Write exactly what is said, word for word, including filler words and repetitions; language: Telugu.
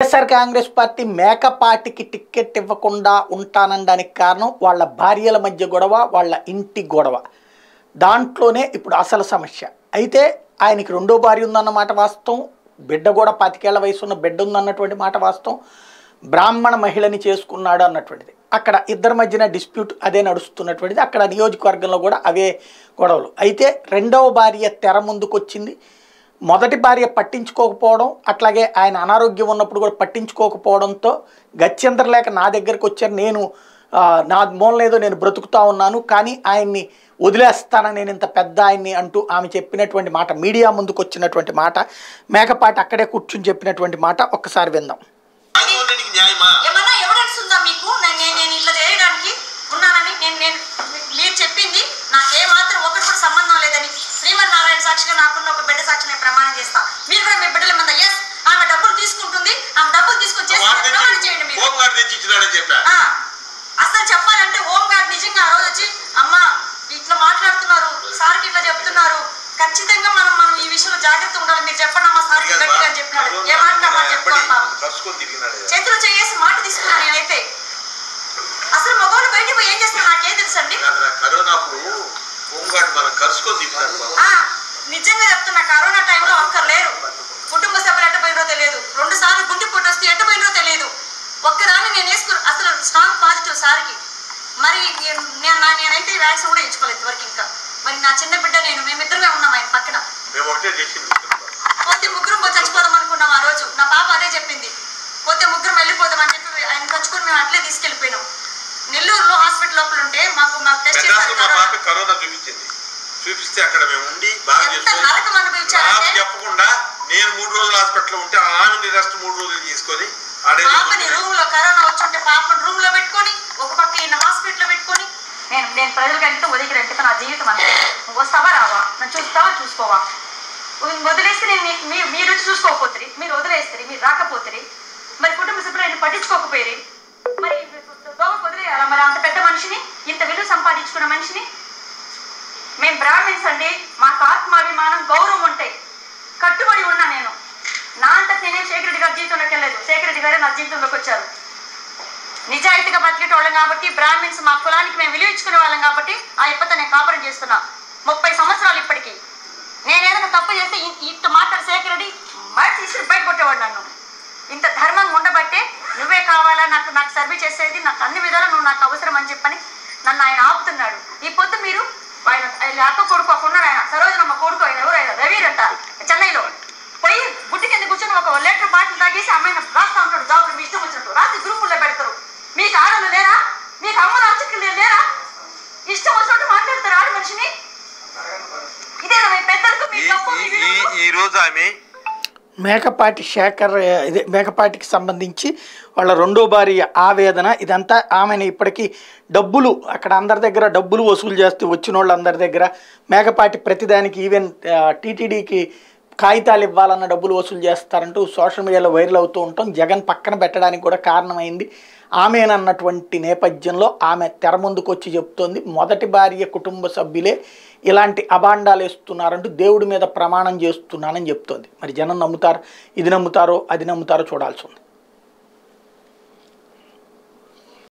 వైఎస్ఆర్ కాంగ్రెస్ పార్టీ మేకపాటికి టికెట్ ఇవ్వకుండా ఉంటానడానికి కారణం వాళ్ళ భార్యల మధ్య గొడవ, వాళ్ళ ఇంటి గొడవ. దాంట్లోనే ఇప్పుడు అసలు సమస్య. అయితే ఆయనకి రెండో భార్య ఉందన్నమాట వాస్తవం, బిడ్డ కూడా పాతికేళ్ల వయసు ఉన్న బిడ్డ ఉందన్నటువంటి మాట వాస్తవం, బ్రాహ్మణ మహిళని చేసుకున్నాడు అన్నటువంటిది. అక్కడ ఇద్దరి మధ్యన డిస్ప్యూట్ అదే నడుస్తున్నటువంటిది. అక్కడ నియోజకవర్గంలో కూడా అవే గొడవలు. అయితే రెండవ భార్య తెర ముందుకు వచ్చింది. మొదటి భార్య పట్టించుకోకపోవడం, అట్లాగే ఆయన అనారోగ్యం ఉన్నప్పుడు కూడా పట్టించుకోకపోవడంతో గత్యంతరం లేక నా దగ్గరికి వచ్చారు, నేను నా మూలనేదో నేను బ్రతుకుతా ఉన్నాను కానీ ఆయన్ని వదిలేస్తానని, నేను ఇంత పెద్ద ఆయన్ని అంటూ ఆమె చెప్పినటువంటి మాట, మీడియా ముందుకు వచ్చినటువంటి మాట, మేకపాటి అక్కడే కూర్చుని చెప్పినటువంటి మాట ఒక్కసారి విందాం. మీరు చెప్పింది నాకేమాత్రం ఒకటి కూడా సంబంధం లేదని శ్రీమన్నారాయణ సాక్షిగా నాకున్న ఒక బిడ్డ సాక్షి నేను ప్రమాణం చేస్తా. మీరు కూడా మీ బిడ్డల మంది ఎస్ ఆమె డబ్బులు తీసుకుంటుంది, ఆమె డబ్బులు తీసుకొని ప్రమాణం చేయండి. మీరు అసలు చెప్పాలంటే హోం గార్డ్ నిజంగా ఆ రోజు వచ్చి అమ్మ ఇట్లా మాట్లాడుతున్నారు, సార్కి ఇట్లా చెప్తున్నారు, ఖచ్చితంగా మనం మనం ఈ విషయంలో జాగ్రత్త ఉండాలి, మీరు చెప్పండి అమ్మ సార్ గట్టిగా అని చెప్పినాడు. ఏ మాట మనం చెప్పుకుంటాం, చేతులు చేసి మాట తీసుకున్నాను నేనైతే. అసలు మగవాళ్ళు బయట పోయి ఏం చేస్తారు నాకేం తెలుసు అండి. నిజంగా చెప్తున్నా, కరోనా టైంలో ఒక్కరు లేరు, కుటుంబ సభ్యులు ఎట్ట పోయినో తెలియదు, రెండు సార్లు గుండె పొట్టు వస్తే ఎట్ట పోయినో తెలియదు. ఒక్కదాన్ని నేను వేసుకుని అసలు స్ట్రాంగ్ పాజిటివ్ సార్కి. మరి నేను నేనైతే వ్యాక్సిన్ కూడా ఇచ్చుకోలేదు ఇంతవరకు. ఇంకా మరి నా చిన్న బిడ్డ నేను మేమిద్దరమే ఉన్నాం ఆయన పక్కన. పోతే ముగ్గురం పోయి చచ్చిపోదాం అనుకున్నాం ఆ రోజు. నా పాప అదే చెప్పింది, పోతే ముగ్గురం వెళ్ళిపోదాం అని చెప్పి ఆయన తెచ్చుకొని మేము అట్లే తీసుకెళ్ళిపోయినాం. నెల్లూరులో హాస్పిటల్ లోపల ఉంటే మాకు మాకు టెస్ట్ చేశారు, కరోనా చూపించింది. చూపిస్తే అక్కడ మేము ఉండి బాగా చెప్పకుండా నేను మూడు రోజులు హాస్పిటల్లో ఉంటే ఆమె రెస్ట్ మూడు రోజులు తీసుకొని పాపని రూమ్ లో కరోనా వచ్చుంటే పాపని రూమ్ లో పెట్టుకొని ఒక పక్క ఈయన హాస్పిటల్ లో పెట్టుకొని నేను నేను ప్రజలకంటే వదిలిరంటే నా జీవితం అంతే. నువ్వు వస్తావా రావా, నన్ను చూస్తావా చూసుకోవా, వదిలేస్తే నేను మీరు వచ్చి చూసుకోకపోతుంది, మీరు వదిలేస్తారు, మీరు రాకపోతుంది, మరి కుటుంబ సభ్యులు పట్టించుకోకపోయి మరి దోమకు వదిలేయాలా? మరి అంత పెద్ద మనిషిని, ఇంత విలువ సంపాదించుకున్న మనిషిని. మేము బ్రాహ్మిన్స్ అండి, మాకు ఆత్మాభిమానం గౌరవం ఉంటాయి, కట్టుబడి ఉన్నా నేను. నా అంతటి నేనే శేఖర్ రెడ్డి గారి జీవితంలోకి వెళ్ళలేదు, శేఖర్ రెడ్డి గారే నా జీవితంలోకి వచ్చారు. నిజాయితీగా బతికేటోళ్ళం కాబట్టి, బ్రాహ్మిన్స్ మా కులానికి మేము విలువ ఇచ్చుకునే వాళ్ళం కాబట్టి ఆ ఇప్పత నేను కాపురం చేస్తున్నా ముప్పై సంవత్సరాలు ఇప్పటికీ. నేను ఏదైనా తప్పు చేస్తే ఇంత మాట్లాడి శేఖర్ రెడ్డి మాట తీసుకుని బయట కొట్టేవాడు నన్ను. ఇంత ధర్మంగా ఉండబట్టే నువ్వే కావాలా నాకు నాకు సర్వీస్ చేసేది, నాకు అన్ని విధాలు నువ్వు నాకు అవసరం అని చెప్పని నన్ను ఆయన ఆపుతున్నాడు. ఈ పొద్దు మీరు ఆయన అక్క కొడుకు ఉన్నాడు, ఆయన సరోజనమ్మ కొడుకు, ఆయన ఎవరు ఆయన రవీర్ అంట, చెన్నైలో పోయి గుడ్డి కింద కూర్చొని ఒక లీటర్ బాటిల్ తాగేసి అమ్మాయిని రాస్తా ఉంటాడు జాబులు, మీ ఇష్టం వచ్చినట్టు రాత్రి గ్రూపుల్లో పెడతారు. మీకు ఆడలు లేరా, మీకు అమ్మలు అచ్చకులు లేరా, ఇష్టం వచ్చినట్టు మాట్లాడతారు ఆడ మనిషిని. ఇదేనా మీ పెద్దలకు ఈ రోజు ఆమె మేకపాటి శేఖర్, ఇదే మేకపాటికి సంబంధించి వాళ్ళ రెండో భార్య ఆవేదన ఇదంతా. ఆమెను ఇప్పటికీ డబ్బులు అక్కడ అందరి దగ్గర డబ్బులు వసూలు చేస్తూ వచ్చిన వాళ్ళందరి దగ్గర మేకపాటి ప్రతిదానికి ఈవెన్ టీటీడీకి కాగితాలు ఇవ్వాలన్న డబ్బులు వసూలు చేస్తారంటూ సోషల్ మీడియాలో వైరల్ అవుతూ ఉంటాం. జగన్ పక్కన పెట్టడానికి కూడా కారణమైంది ఆమెనన్నటువంటి నేపథ్యంలో ఆమె తెర ముందుకు వచ్చి చెప్తోంది, మొదటి భార్య కుటుంబ సభ్యులే ఇలాంటి అభాండాలు వేస్తున్నారంటూ దేవుడి మీద ప్రమాణం చేస్తున్నానని చెప్తోంది. మరి జనం నమ్ముతారు, ఇది నమ్ముతారో అది నమ్ముతారో చూడాల్సి ఉంది.